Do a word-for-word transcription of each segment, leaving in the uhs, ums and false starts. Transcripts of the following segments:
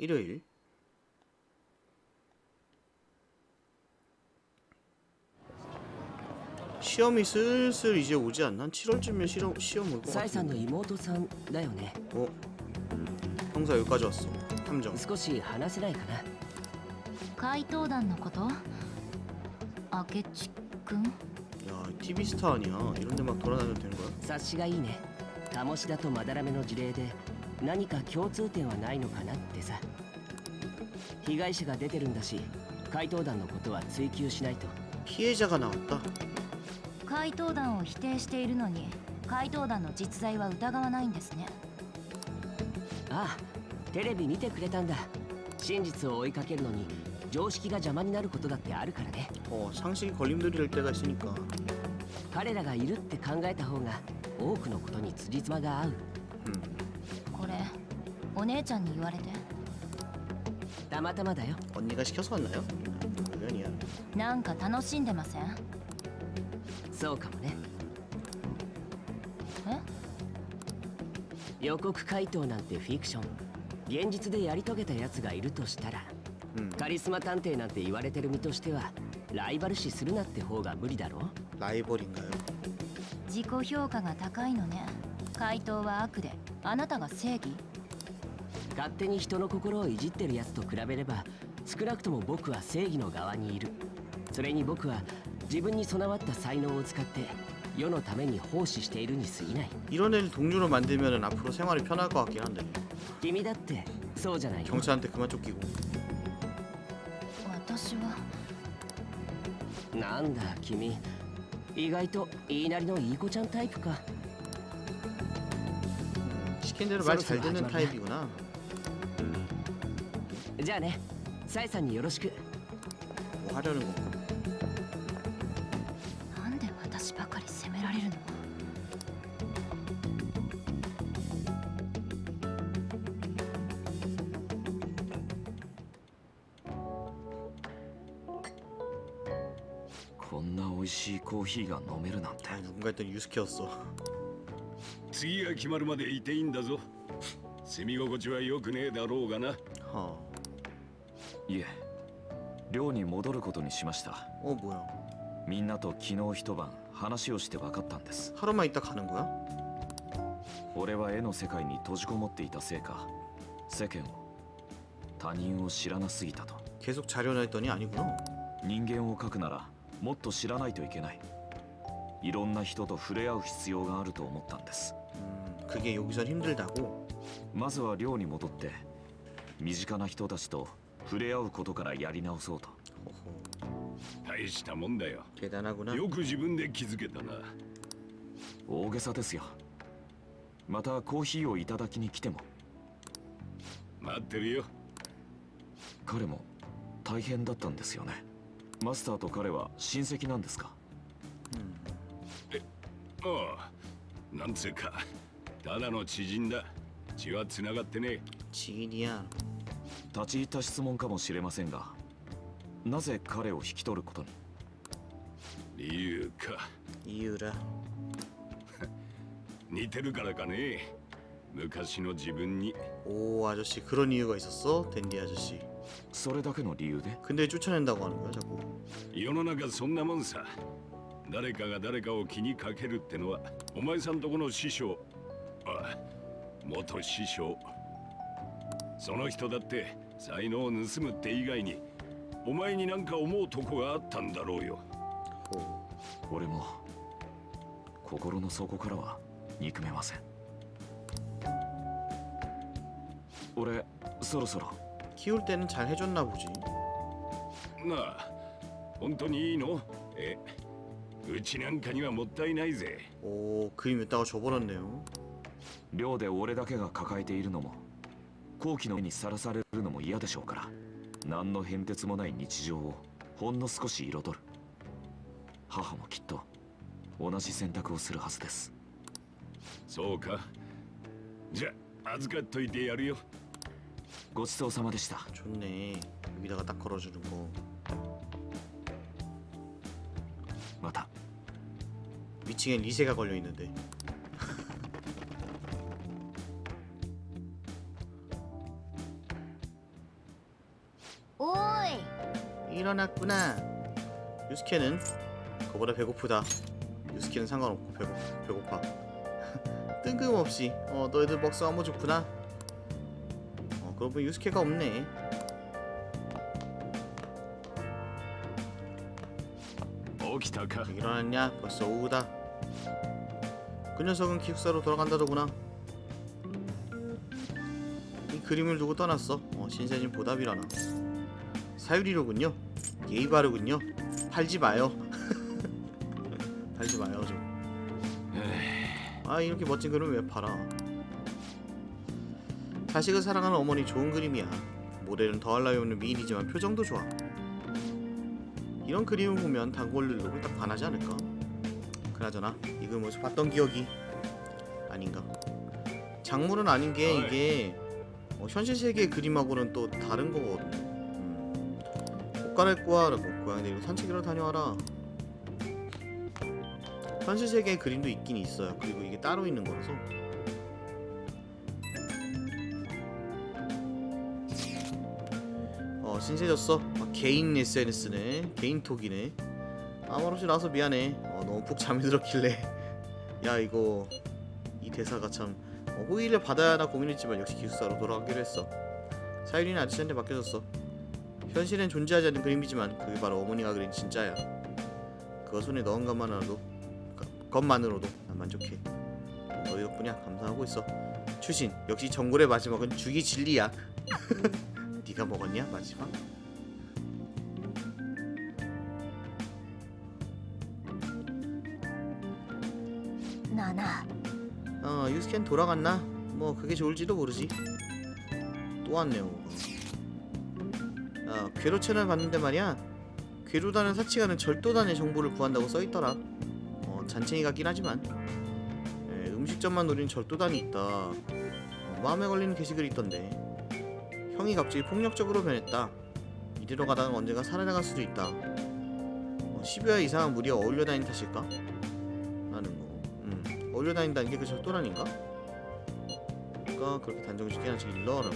일요일. 시험이 슬슬 이제 오지 않나? 칠월쯤이면 시험, 시험 올 것 같은데. 어? 형사 여기까지 왔어. 탐정. 少し話せないかな。 怪盗団のこと？明智くん？ 야, 티비 스타 아니야? 이런 데 막 돌아다녀도 되는 거야? 察しがいいね。鴨志田とまだらめの事例で何か共通点はないのかなってさ。被害者が出てるんだし、怪盗団のことは追及しないと。 피해자가 나왔다. 怪盗団を否定しているのに、怪盗団の実在は疑わないんですね。 ああ、テレビ見てくれたんだ。真実を追いかけるのに常識が邪魔になることだってあるからね。 어, 상식이 걸림돌이 될 때가 있으니까. 彼らがいるって考えた方が多くのことに辻褄が合う。 これお姉ちゃんに言われて。 たまたまだよ。 언니가 시켜서 왔나요? 물론이야. なんか楽しんでません？ そうかもね。 え？ 予告回答なんてフィクション。現実でやり遂げたやつがいるとしたら、うん、カリスマ探偵なんて言われてる身としてはライバル視するなって方が無理だろ。 라이벌인가요? 自己評価が高いのね。怪盗は悪で、あなたが正義？ 勝手に人の心をいじってるやつと比べれば、少なくとも僕は正義の側にいる。それに僕は自分に備わった才能を使って世のために奉仕しているに過ぎない。 이런 애를 동료로 만들면 앞으로 생활이 편할 것 같긴 한데. 君だってそうじゃない。 경찰한테 그만 쫓기고. 私は。 なんだ君、意外と言いなりのいい子ちゃんタイプか。 시킨 대로 말 잘 듣는 타입이구나. じゃあね、サイさんによろしく。 뭐 하려는 건가? なんで私ばかり責められるの？ こんな美味しいコーヒーが飲めるなんて。 아, 누군가 했더니 유스케였어. 次が決まるまでいていいんだぞ。住み心地は良くねえだろうがな。 はあ。 いえ、寮に戻ることにしました。 어 뭐야? みんなと昨日一晩話をして分かったんです。 하루만 있다 가는 거야? 俺は絵の世界に閉じこもっていたせいか、世間を他人を知らなすぎたと。 계속 자려나 했더니 아니구나. 人間を描くならもっと知らないといけない。いろんな人と触れ合う必要があると思ったんです。 음, 그게 여기선 힘들다고? まずは寮に戻って身近な人たちと触れ合うことからやり直そうと。 大したもんだよ。 대단하구나. よく自分で気づけたな。 大げさですよ。またコーヒーをいただきに来ても。 待ってるよ。 彼も大変だったんですよね。マスターと彼は親戚なんですか？ え、ああ、なんつうか、ただの知人だ。血は繋がってねえ。 지인이야. 立ち入った質問かもしれませんが、なぜ彼を引き取ることに？ 理由か。 이유라. 似てるからかね。昔の自分に。 오 아저씨 그런 이유가 있었어? 댄디 아저씨. それだけの理由で？ 근데 쫓아낸다고 하는 거야 자꾸. 世の中そんなもんさ。誰かが誰かを気にかけるってのは、お前さんとこの師匠、あ、元師匠。その人だって才能を盗むって以外に、お前になんか思うとこがあったんだろうよ。 俺も心の底からは憎めません。俺そろそろ。 키울 때는 잘 해줬나 보지. なあ、本当にいいの？え、うちなんかにはもったいないぜ。 오 그림 몇 다가 줘버렸네요. 寮で俺だけが抱えているのも、好奇の目にさらされるのも嫌でしょうから、何の変哲もない日常をほんの少し彩る。母もきっと同じ選択をするはずです。 そうか。じゃあ預かっといてやるよ。 ごちそうさまでした。 좋네. 여기다가 딱 걸어주는 거. また。 위층에 리세가 걸려 있는데. 일어났구나. 유스케는 그거보다 배고프다. 유스케는 상관없고 배고, 배고파. 뜬금없이 어 너희들 먹성 한번 좋구나. 어 그러고 보니 유스케가 없네. 일어났냐? 벌써 오후다. 그 녀석은 기숙사로 돌아간다더구나. 이 그림을 두고 떠났어. 어 신세진 보답이라나. 사유리로군요. 예의 바르군요. 팔지 마요. 팔지 마요 좀. 아 이렇게 멋진 그림을 왜 팔아. 자식을 사랑하는 어머니 좋은 그림이야. 모델은 더할 나위 없는 미인이지만 표정도 좋아. 이런 그림을 보면 단골들도 딱 반하지 않을까? 그나저나 이 그림 어디서 봤던 기억이 아닌가? 작물은 아닌 게 이게 어, 현실 세계의 그림하고는 또 다른 거거든요. 음. 옷 갈아입고 와라고 고양이 데리고 산책이라 다녀와라. 현실 세계의 그림도 있긴 있어요. 그리고 이게 따로 있는 거라서. 어 신세졌어. 아, 개인 에스엔에스네. 개인 톡이네. 아무 말 없이 나와서 미안해. 어, 너무 푹 잠이 들었길래. 야 이거 이 대사가 참 어, 호의를 받아야 하나 고민했지만 역시 기숙사로 돌아가기로 했어. 사유리는 아저씨한테 맡겨졌어. 현실엔 존재하지 않는 그림이지만 그게 바로 어머니가 그린 진짜야. 그거 손에 넣은 것만으로도 것만으로도 난 만족해. 너희 덕분이야. 감사하고 있어. 추신 역시 정골의 마지막은 죽이 진리야. 네가 먹었냐 마지막? 나나. 어 유스캔 돌아갔나? 뭐 그게 좋을지도 모르지. 또 왔네요. 아 궤도 채널 봤는데 말이야. 궤도단은 사치가는 절도단의 정보를 구한다고 써있더라. 어 잔챙이 같긴 하지만 에, 음식점만 노린 절도단이 있다. 어, 마음에 걸리는 게시글이 있던데. 형이 갑자기 폭력적으로 변했다. 이대로 가다가 언젠가 살아나갈 수도 있다. 어, 시부야 이상한 무리와 어울려 다닌 탓일까? 라는 거. 음, 어울려 다닌다는 게 그 절도란인가? 그니까 그렇게 단정짓게 하나씩 일러라고.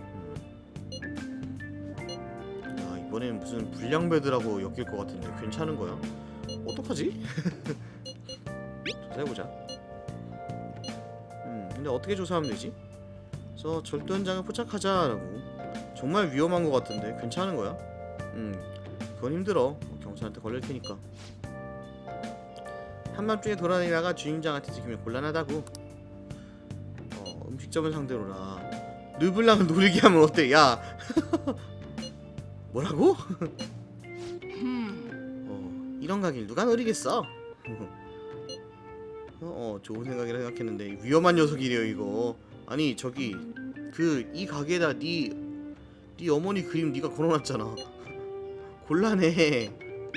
음. 야 이번엔 무슨 불량배드라고 엮일 것 같은데 괜찮은 거야? 어떡하지? 조사해보자. 음 근데 어떻게 조사하면 되지? 그래서 절도 현장을 포착하자라고. 정말 위험한 것 같은데 괜찮은 거야? 음 그건 힘들어. 경찰한테 걸릴 테니까. 한밤중에 돌아다니다가 주인장한테 들키면 곤란하다고. 어 음식점을 상대로라. 르블랑을 노리게 하면 어때? 야 뭐라고? 어 이런 가게를 누가 노리겠어? 어, 어 좋은 생각이라 생각했는데 위험한 녀석이래요 이거. 아니 저기 그 이 가게에다 니 니 어머니 그림 니가 걸어놨잖아. 곤란해.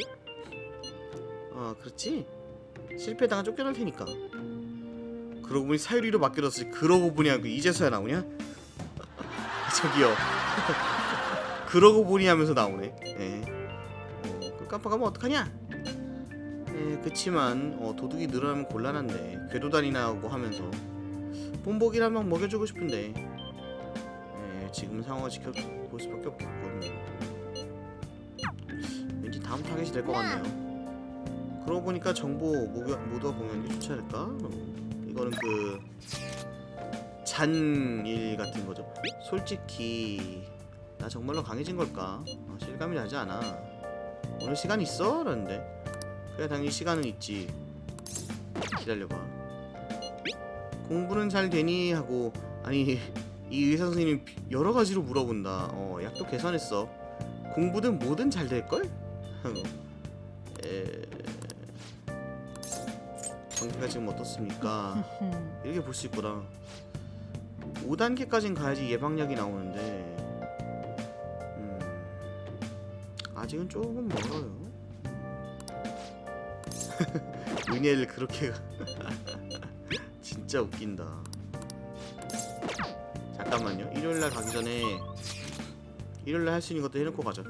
아 그렇지? 실패당한 쫓겨날 테니까. 그러고 보니 사유리로 맡겨졌지. 그러고 보니 하고 이제서야 나오냐? 저기요. 그러고 보니 하면서 나오네. 예. 어, 그 깜빡하면 어떡하냐? 예, 그치만 어, 도둑이 늘어나면 곤란한데 궤도단이나 하고 하면서 본보기를 한 명 먹여주고 싶은데 예, 지금 상황을 지켜볼 수밖에 없겠군. 왠지 다음 타겟이 될 것 같네요. 그러고 보니까 정보 모두, 모두가 공유하는 게 좋지 않을까? 어, 이거는 그 잔일 같은 거죠. 솔직히 나 정말로 강해진 걸까? 어, 실감이 나지 않아. 오늘 시간 있어? 라는데 그래 당연히 시간은 있지. 기다려봐. 공부는 잘 되니? 하고 아니 이 의사 선생님이 여러 가지로 물어본다. 어 약도 개선했어. 공부든 뭐든 잘 될걸? 하고 에... 관계가 지금 어떻습니까? 이렇게 볼 수 있구나. 오 단계까진 가야지 예방약이 나오는데 음... 아직은 조금 멀어요. 은혜를 그렇게 진짜 웃긴다. 잠깐만요. 일요일날 가기 전에 일요일날 할 수 있는 것도 해놓고 가자.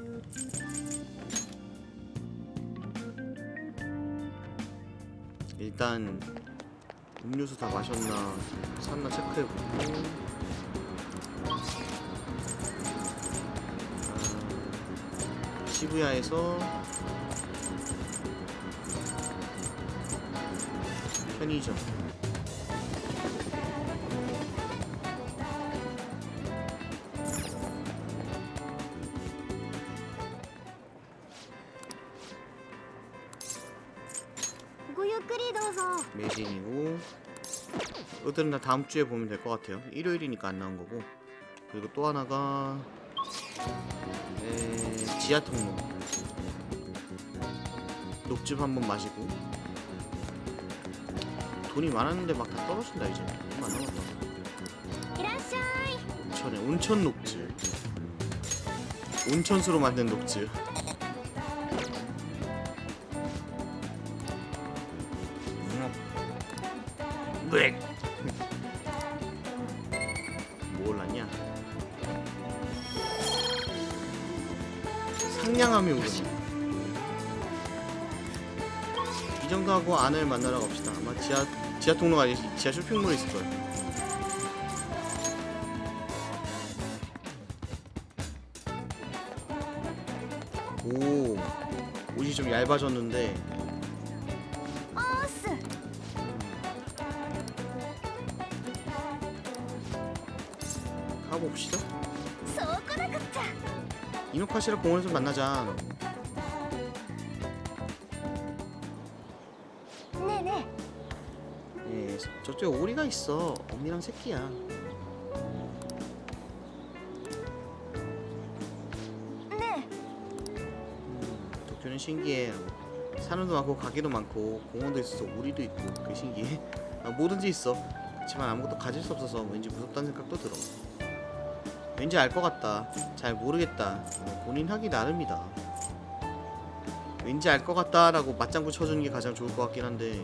일단 음료수 다 마셨나 샀나 체크해보고. 아, 시부야에서 편의점. 매진이고 이것들은 다 다음 주에 보면 될 것 같아요. 일요일이니까 안 나온 거고. 그리고 또 하나가 에... 지하 통로. 녹즙 한번 마시고. 돈이 많았는데 막 다 떨어진다 이제. 얼마 안 남았다. 온천에 온천 녹즙. 온천수로 만든 녹즙. 왜? 뭘 하냐? 상냥함이 오르네. 이 정도 하고 안을 만나러 갑시다. 아마 지하 지하 통로가 아니지 지하 쇼핑몰에 있을 거예요. 오, 옷이 좀 얇아졌는데. 가봅시다. 이노카시라 공원에서 만나자. 네네. 예, 저쪽에 오리가 있어. 언니랑 새끼야. 네. 음, 도쿄는 신기해. 산도 많고 가게도 많고 공원도 있어서 오리도 있고 그게 신기해. 아, 뭐든지 있어. 그렇지만 아무것도 가질 수 없어서 왠지 무섭다는 생각도 들어. 왠지 알 것 같다. 잘 모르겠다. 어, 본인 하기 나름이다. 왠지 알 것 같다 라고 맞장구 쳐주는 게 가장 좋을 것 같긴 한데.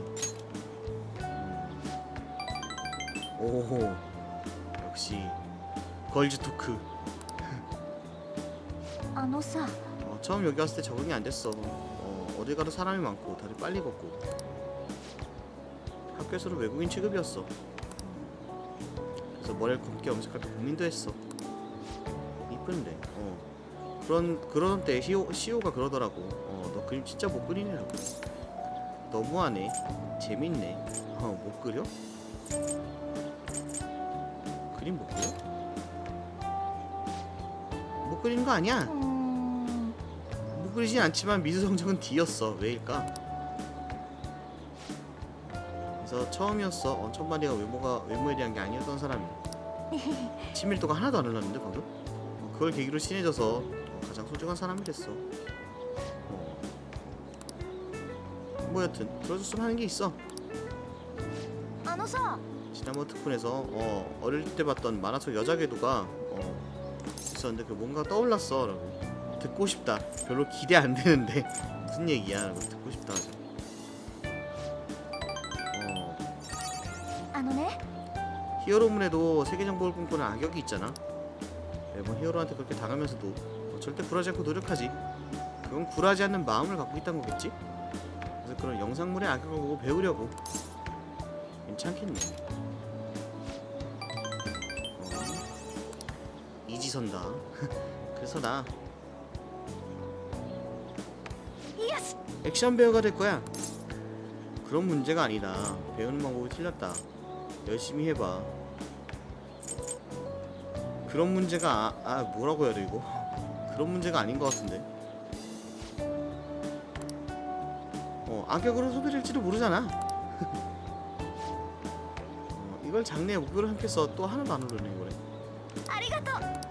음. 오호, 역시 걸즈 토크. 아노사. 어, 처음 여기 왔을 때 적응이 안 됐어. 어, 어딜 가도 사람이 많고 다들 빨리 걷고. 학교에서도 외국인 취급이었어. 그래서 머리를 검게 염색할 때 고민도 했어. 이쁜데. 어. 그런 그러던 때 시오 시오가 그러더라고. 어, 너 그림 진짜 못 그리네라고. 너무하네. 재밌네. 어, 못 그려? 그림 못 그려? 못 그리는 거 아니야? 음... 못 그리진 않지만 미술 성적은 D였어. 왜일까? 그래서 처음이었어. 어, 첫마디가 외모가 외모에 대한 게 아니었던 사람이. 친밀도가 하나도 안 흘렀는데 방금? 어, 그걸 계기로 친해져서 어, 가장 소중한 사람이 됐어. 어. 뭐 여튼 들어줬으면 하는 게 있어. 아노사. 지난번 특훈에서 어, 어릴 때 봤던 만화 속 여자 궤도가 어, 있었는데 그 뭔가 떠올랐어 라고. 듣고 싶다. 별로 기대 안 되는데 무슨 얘기야 라고. 듣고 싶다 하자. 어. 아노네. 히어로문에도 세계 정복을 꿈꾸는 악역이 있잖아. 매번 히어로한테 그렇게 당하면서도 어, 절대 굴하지 않고 노력하지. 그건 굴하지 않는 마음을 갖고 있다는 거겠지? 그래서 그런 영상물의 악역을 보고 배우려고. 괜찮겠네. 어. 이지선다. 그래서 나 액션 배우가 될 거야. 그런 문제가 아니다. 배우는 방법이 틀렸다. 열심히 해봐. 그런 문제가 아, 아 뭐라고 해야 돼 이거? 그런 문제가 아닌 것 같은데. 어 악역으로 소비될지도 모르잖아. 어, 이걸 장래의 목표로 삼겠어. 또 하나도 안 오르네 이거래. 아리가또.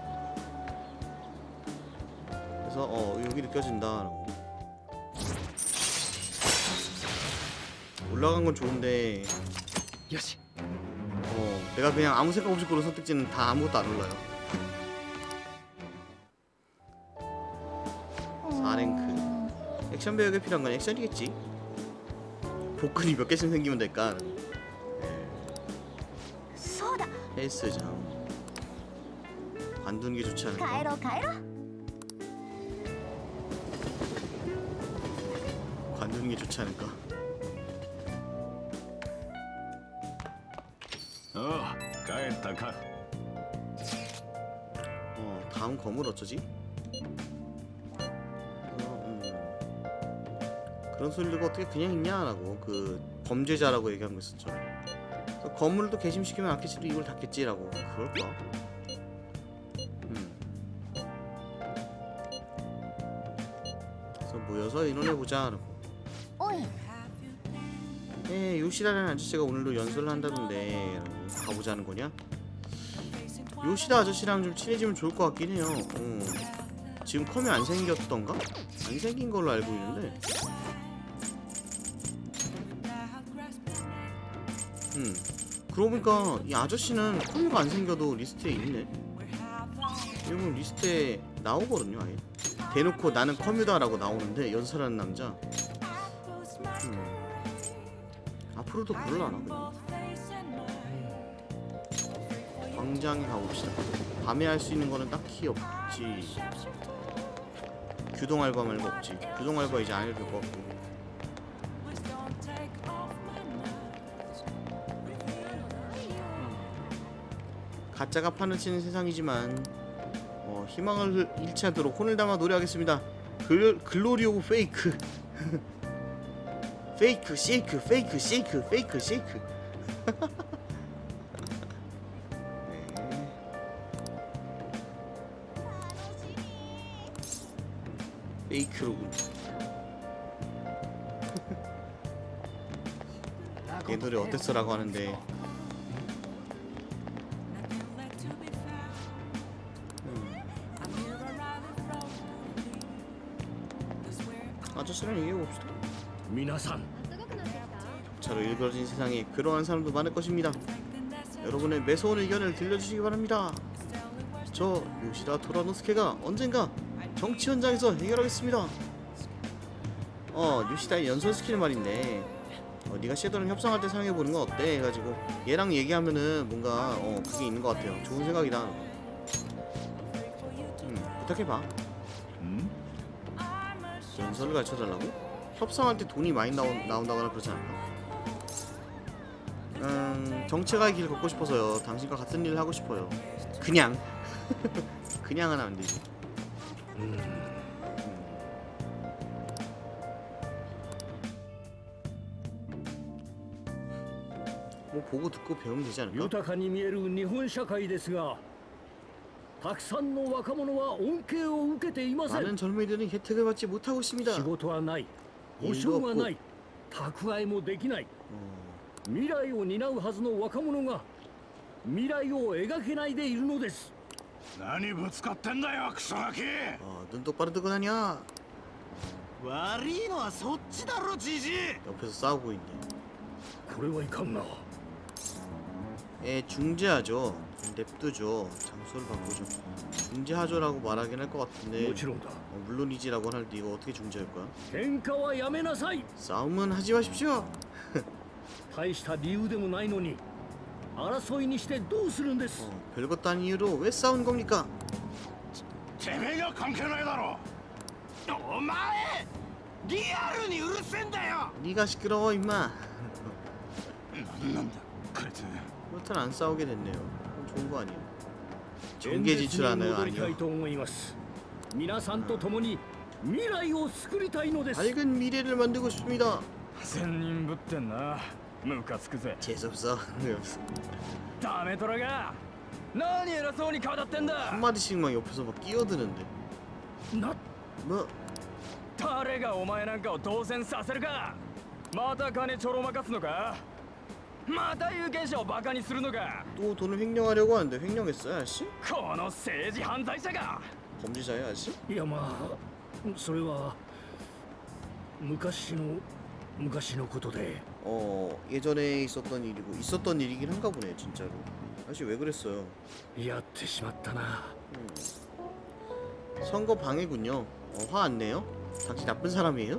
그래서 어 여기 느껴진다. 올라간 건 좋은데. 요시. 어 내가 그냥 아무 생각 없이 고른 선택지는 다 아무것도 안 올라요. 사 랭크. 액션 배역에 필요한 건 액션이겠지. 복근이 몇 개쯤 생기면 될까? 소다. 헬스장. 관두는 게 좋지 않을까? 가에로 가에로. 관두는 게 좋지 않을까? 어, 가했다 가. 어 다음 검을 어쩌지? 어, 그런 소리를 듣고 어떻게 그냥 있냐라고 그 범죄자라고 얘기한 거 있었죠. 그래서 건물도 개심시키면 아키치도 입을 닫겠지라고. 그럴까? 음. 그래서 모여서 의논해보자라고. おい 에 요시다라는 아저씨가 오늘도 연설을 한다던데 라고. 가보자는 거냐? 요시다 아저씨랑 좀 친해지면 좋을 것 같긴 해요. 어. 지금 컴이 안 생겼던가? 안 생긴 걸로 알고 있는데. 음. 그러고 보니까 이 아저씨는 컴이가 안 생겨도 리스트에 있네. 이건 리스트에 나오거든요, 아예. 대놓고 나는 컴유다라고 나오는데 연설하는 남자. 음. 앞으로도 그럴라나 그냥. 광장에 가봅시다. 밤에 할 수 있는 거는 딱히 없지. 규동 알바 말고 없지. 규동 알바 이제 안 해도 될 것 같고. 가짜가 판을 치는 세상이지만 어, 희망을 잃지 않도록 혼을 담아 노래하겠습니다. 글, 글로리 오브 페이크. 페이크 쉐이크 페이크 쉐이크 페이크 쉐이크. 네. 페이크로군. 얘 노래 어땠어라고 하는데 아저씨랑 얘기해봅시다. 皆さん 차로 일그러진 세상에 그러한 사람도 많을 것입니다. 여러분의 매서운 의견을 들려주시기 바랍니다. 저 요시다 토라노스케가 언젠가 정치 현장에서 해결하겠습니다. 어 요시다의 연설 스킬 말인데 어, 네가 섀도랑 협상할 때 사용해보는 건 어때? 해가지고 얘랑 얘기하면은 뭔가 어 그게 있는 것 같아요. 좋은 생각이다. 음 부탁해봐. 음? 연설을 가르쳐달라고? 협상할 때 돈이 많이 나온, 나온다거나 그러지 않을까? 음... 정체가의 길을 걷고 싶어서요. 당신과 같은 일을 하고 싶어요. 그냥 그냥 하나 안 되지. 음... 뭐 보고 듣고 배우면 되지 않을까? 豊かに見える日本社会ですが、たくさんの若者は恩恵を受けていません。 많은 젊은이들은 혜택을 받지 못하고 있습니다. 仕事はない、保証がない、蓄えもできない。 어... 未来を担うはずの若者が未来を描けないでいるのです。 何ぶつかってんだよクソガキ。 어, 눈 똑바로 뜨고 다녀. 悪いのはそっちだろじじい。 옆에서 싸우고 있네. これはいかんな。 예, 중재하죠. 냅두죠. 장소를 바꾸죠. 중재하죠라고 말하긴 할 것 같은데 もちろんだ。 어, 물론이지라고 할 때 이거 어떻게 중재할 거야? 喧嘩はやめなさい。 싸움은 하지 마십시오. 大した理由でもないのに争いにしてどうするんです。 어, 별것도 아닌 이유로 왜 싸우는 겁니까? てめえが関係ないだろ。 お前リアルにうるせえんだよ。 네가 시끄러워 임마. なんだこいつ。 그렇다면 안 싸우게 됐네요. 그럼 좋은 거 아니에요? 演 전개 説に 지출하나요? 戻りたい 아니요. と思います。皆さんと共に未来を作りたいのです。 밝은 미래를 만들고 싶습니다. 千人ぶってんな。ムカつくぜ。 재수없어. ダメトラが何偉そうに語ってんだ。 한마디씩 막 옆에서 막 끼어드는데 な 뭐 誰がお前なんかを当選させるか。また金ちょろまかすのか。また有権者をバカにするのか。 또 돈을 횡령하려고 하는데 횡령했어요 아저씨? この政治犯罪者が。 범죄자예요 아저씨? いやまあそれは昔の昔のことで。 어 예전에 있었던 일이고 있었던 일이긴 한가 보네 진짜로. 아저씨 왜 그랬어요? やってしまったな。 음. 선거 방해군요. 어, 화 안 내요? 당신 나쁜 사람이에요?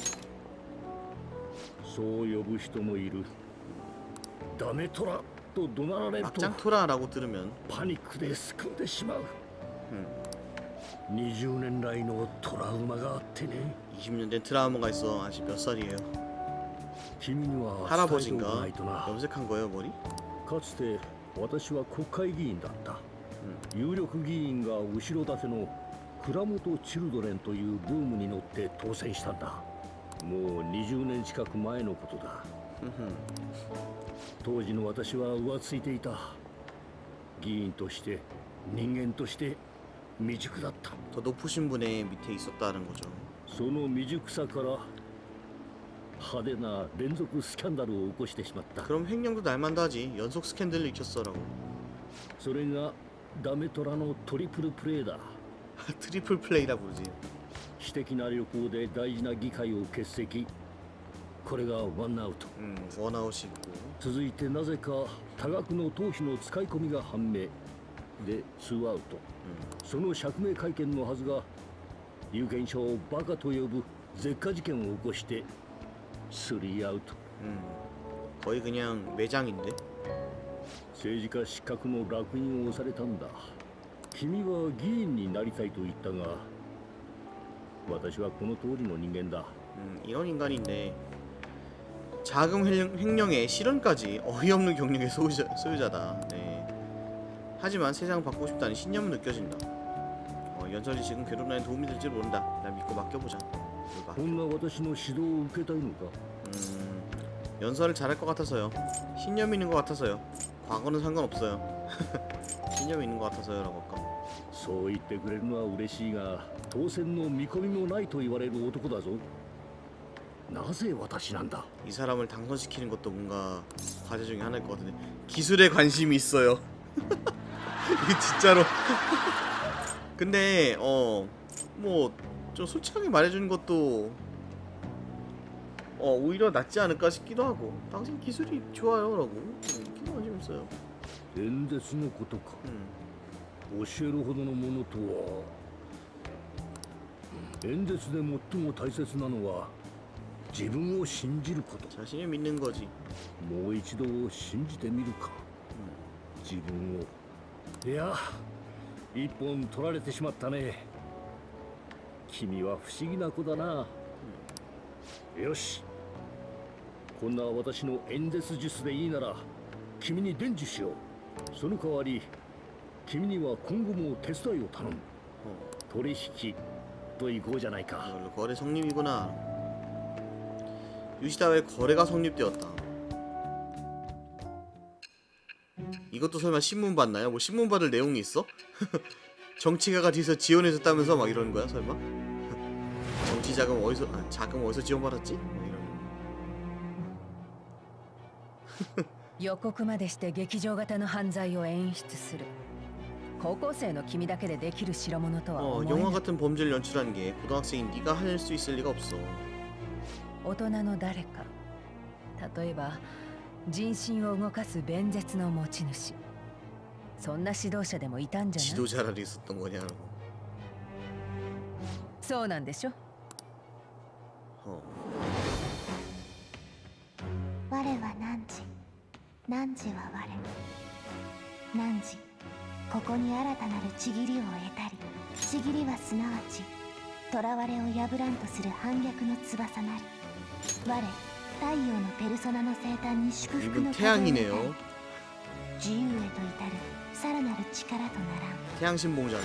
そう呼ぶ人もいる。ダメトラと怒鳴られると 막장 토라라고 들으면 パニックですくんでしまう。 음. にじゅうねん来のトラウマがあってね。 이십 년 된 트라우마가 있어. 아직 몇 살이에요? 君には伝えておか 할아버지인가? ないとな。 염색한 거예요 머리? かつて私は国会議員だった。有力議員が後ろ盾の蔵元チルドレンというブームに乗って当選したんだ。 もうにじゅうねん近く前のことだ。当時の私は浮ついていた。議員として人間として未熟だった。 더 높으신 분의 밑에 있었다는 거죠. その未熟さから派手な連続スキャンダルを起こしてしまった。 그럼 횡령도 날만도 하지. 연속 스캔들을 일으켰어라고. それがダメトラのトリプルプレーだ。 트리플 플레이라 부르지. 私的な旅行で大事な議会を欠席。これがワンアウト。 음, 원아웃이 있고. 続いてなぜか多額の党費の使い込みが判明でツーアウト。 その釈明会見のはずが有権者をバカと呼ぶ絶火事件を起こしてスリーアウト。 음, 거의 그냥 매장인데. 政治家失格の烙印を押されたんだ。君は議員になりたいと言ったが私はこの通りの人間だ。 음, 이런 인간인데 자금 횡령, 횡령에 실언까지 어이없는 경력의 소유자, 소유자다. 네. 하지만 세상을 바꾸고 싶다는 신념은 느껴진다. 어, 연설이 지금 괴롭나에 도움이 될지 모른다. 난 믿고 맡겨보자. 막. こんな私の指導を受けたいのか。 음, 연설을 잘할 것 같아서요. 신념이 있는 것 같아서요. 과거는 상관없어요. 신념이 있는 것 같아서요라고 할까? そう言ってくれるのは嬉しいが当選の見込みもないと言われる男だぞ。なぜ私なんだ。 이 사람을 당선시키는 것도 뭔가 과제 중에 하나일 것 같은데 기술에 관심이 있어요. 이게 진짜로. 근데 어 뭐 좀 솔직하게 말해주는 것도 어 오히려 낫지 않을까 싶기도 하고 당신 기술이 좋아요라고 음, 기도 관심 있어요. 演説のことか。 음. 教えるほどのものとは。演説で最も大切なのは自分を信じること。 자신을 믿는 거지. もう一度信じてみるか。自分を。いや、一本取られてしまったね。君は不思議な子だな。よし。こんな私の演説術でいいなら君に伝授しよう。その代わり君には今後も手伝いを頼む。取引といこうじゃないか。 이걸로 거래 성립이구나. 유시다의 거래가 성립되었다. 이것도 설마 신문 봤나요? 뭐 신문 받을 내용이 있어? 정치가가 뒤에서 지원해줬다면서 막 이러는 거야 설마? 정치 자금 어디서 아, 자금 어디서 지원받았지? 뭐 이런. 予告までして劇場型の犯罪を演出する。高校生の君だけでできる代物とは 어 思え 영화 ない。 같은 범죄를 연출한 게 고등학생인 네가 할 수 있을 리가 없어. 大人の誰か、例えば人心を動かす弁舌の持ち主、そんな指導者でもいたんじゃない？ 지도자를 있었던 거냐고. そうなんでしょ？ 어. 我は汝、汝は我。汝、ここに新たなるちぎりを得たり、ちぎりはすなわち囚われを破らんとする反逆の翼なり。我、太陽のペルソナの生誕に祝福の 이분 風を与え 태양이네요. 自由へと至るさらなる力とならん。 태양신봉자네.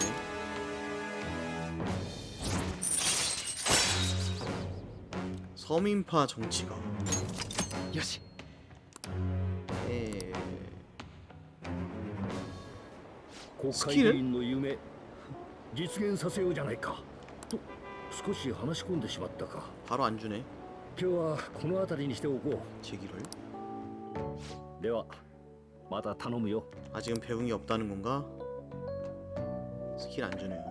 서민파 정치가. よし。 에... 国会議員の夢実現させようじゃないか。と少し話し込んでしまったか。 바로 안 주네. 今日はこの辺りにしておこ 제기를. う。ではまた頼むよ。 아직은 배운 게 없다는 건가? 스킬 안 주네요.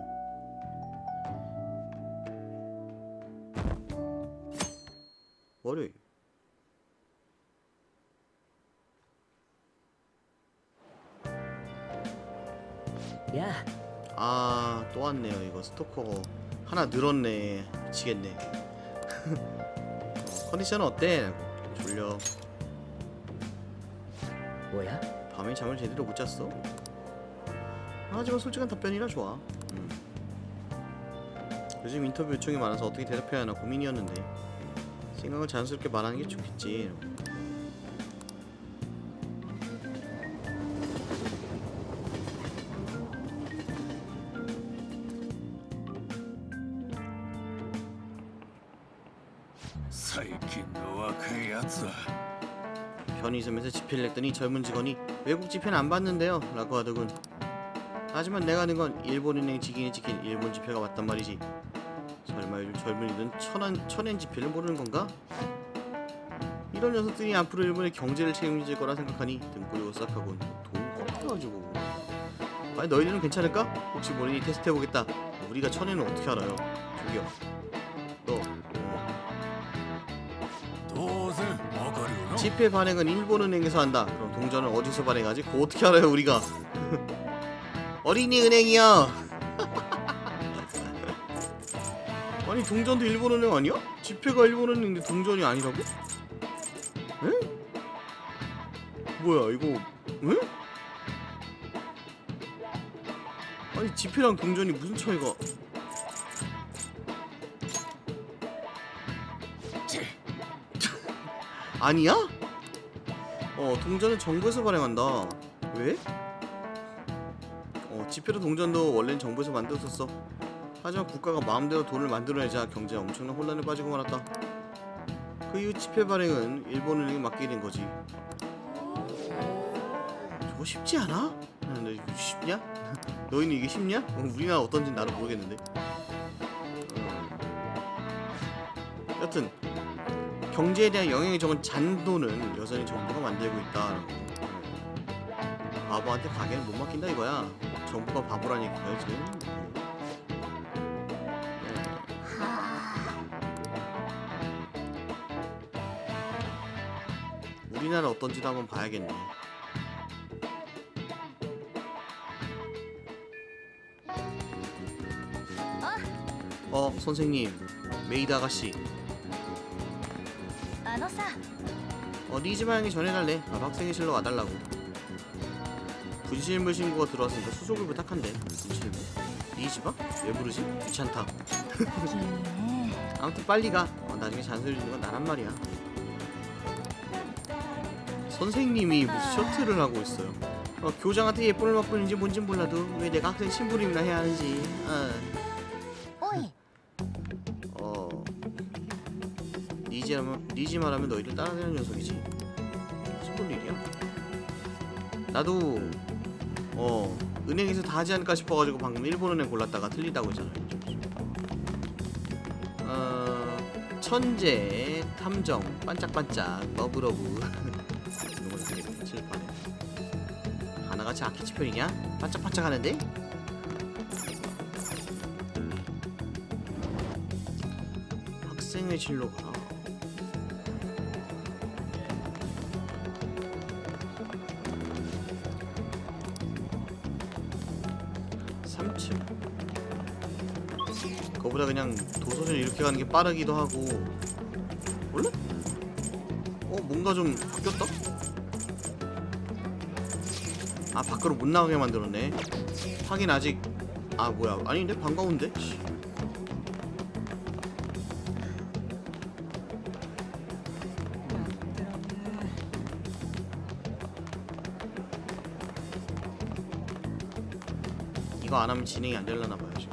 월요일. 야, 아, 또 왔네요. 이거 스토커 하나 늘었네. 미치겠네. 어, 컨디션은 어때? 졸려. 뭐야? 밤에 잠을 제대로 못 잤어? 하지만 솔직한 답변이라 좋아. 음. 요즘 인터뷰 요청이 많아서 어떻게 대답해야 하나 고민이었는데 생각을 자연스럽게 말하는 게 좋겠지. 最近の若いやつは 편의점에서 지폐를 냈더니 젊은 직원이 외국 지폐는 안 받는데요 라고 하더군. 하지만 내가 아는 건 일본은행 직인이 지킨 일본 지폐가 맞단 말이지. 설마 요즘 젊은이들은 천안, 천엔 지폐를 모르는 건가? 이런 녀석들이 앞으로 일본의 경제를 책임질 거라 생각하니 등골이 오싹하군. 돈 걷어가지고. 아니 너희들은 괜찮을까? 혹시 모르니 테스트해보겠다. 우리가 천엔은 어떻게 알아요? 저기요 너 지폐 발행은 일본은행에서 한다. 그럼 동전은 어디서 발행하지? 그거 어떻게 알아요 우리가? 어린이 은행이요. 아니 동전도 일본은행 아니야? 지폐가 일본은행인데 동전이 아니라고? 에? 뭐야 이거? 에? 아니 지폐랑 동전이 무슨 차이가? 아니야? 어 동전은 정부에서 발행한다. 왜? 어 지폐도 동전도 원래는 정부에서 만들었었어. 하지만 국가가 마음대로 돈을 만들어내자 경제에 엄청난 혼란에 빠지고 말았다. 그 이후 지폐 발행은 일본은행에 맡기게 된 거지. 저거 쉽지 않아? 너 이거 쉽냐? 너희는 이게 쉽냐? 어, 우리나라 어떤지 나도 모르겠는데. 어. 여튼 경제에 대한 영향이 적은 잔돈은 여전히 정부가 만들고 있다. 바보한테 가게는 못 맡긴다 이거야. 정부가 바보란 얘기야 지금. 우리나라 어떤지도 한번 봐야겠네. 어 선생님, 메이드 아가씨. 어 니즈마 형이 전해달래. 나도 학생회실로 와달라고. 분실물 신고가 들어왔으니까 수속을 부탁한대. 분실물? 니즈마? 왜 부르지? 귀찮다. 아무튼 빨리 가. 어, 나중에 잔소리 주는 건 나란 말이야. 선생님이 무슨 셔틀을 하고 있어요. 어, 교장한테 예쁨을 받고 있는지 뭔진 몰라도 왜 내가 학생 심부름이나 해야 하는지. 어. 어. 니지라면, 니지마라면 너희를 따라다니는 녀석이지. 무슨 본 일이야? 나도 어 은행에서 다 하지 않을까 싶어가지고 방금 일본은행 골랐다가 틀리다고 했잖아요. 어 천재, 탐정, 반짝반짝, 러브러브. 이런 거 되게 칠판에 하나같이 아키치 편이냐? 반짝반짝하는데? 학생회실로 가라. 삼 층. 그거보다 그냥 도서관 이렇게 가는 게 빠르기도 하고. 원래? 어 뭔가 좀 바뀌었다? 아 밖으로 못 나가게 만들었네. 하긴 아직 아 뭐야 아닌데 반가운데? 이거 안 하면 진행이 안 되려나 봐요 지금.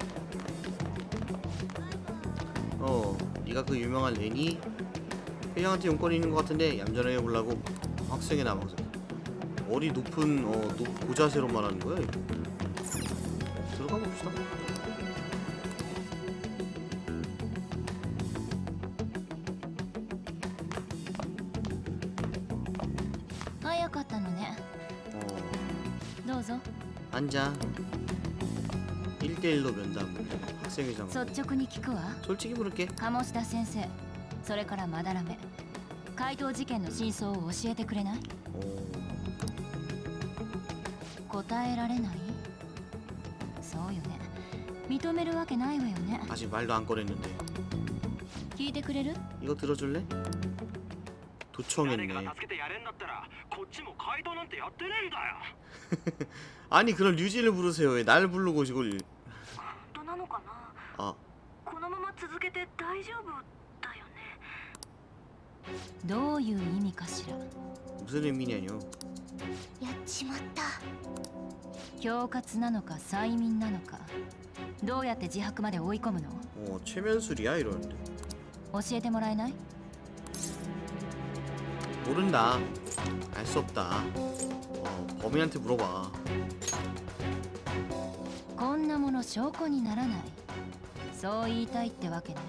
어, 네가 그 유명한 레니? 회장한테 용건이 있는 것 같은데 얌전하게 보려고 학생에 남아서 머리 높은 어 높, 고자세로 말하는 거야 이거. 들어가 봅시다. 어. 앉아. 일 대 일로 면담. 학생회장. 솔직히 물을게. 鴨志田先生、それからまだらめ。怪盗事件の真相を教えてくれない？答えられない？そうよね。認めるわけないわよね。 아직 말도 안 꺼냈는데. 聞いてくれる？ 이거 들어줄래? 도청했네. 아니 그럼 류지를 부르세요. 왜 날 부르고 이걸? 아. どういう意味かしら。 무슨 의미냐뇨? やっちまった。恐喝なのか催眠なのか。どうやって自白まで追い込むの？ 어 최면술이야 이러는데. 教えてもらえない？ 모른다. 알 수 없다. 어, 범인한테 물어봐. こんなもの証拠にならない。そう言いたいってわけね。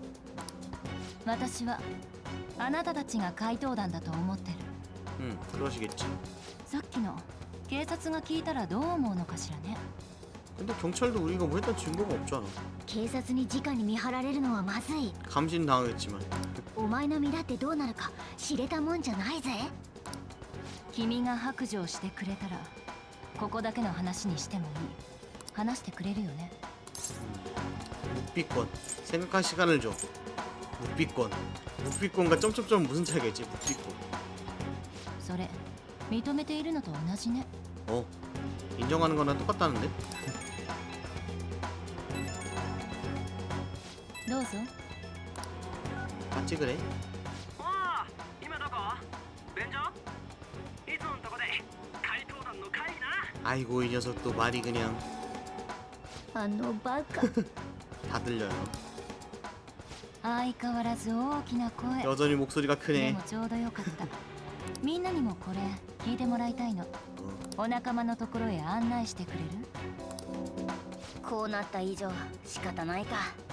私はあなたたちが怪盗団だと思ってる。 응, 그러시겠지. さっきの警察が聞いたらどう思うのかしらね。 근데 경찰도 우리가 뭐 했던 증거가 없잖아. 警察に直に見張られるのはまずい。 감신 당하겠지만. お前の身だってどうなるか知れたもんじゃないぜ。 君が白状してくれたらここだけの話にしてもいい。話してくれるよね。 묵비권. 생각할 시간을 줘. 묵비권. 묵비권과 점점점 무슨 차이가 있지? 묵비권. それ認めているのと同じね。 어. 인정하는 거랑 똑같다는데? どうぞ。 맞지 그래? おお、今どこ？便所？いつものとこで怪盗団の会議な。 아이고 이 녀석도 말이 그냥 あのバカ。 다 들려요. 相変わらず大きな声。 여전히 목소리가 で 크네. もちょうどよかった。みんなにもこれ聞いてもらいたいの。 お仲間のところへ案内してくれる？ こうなった以上仕方ないか。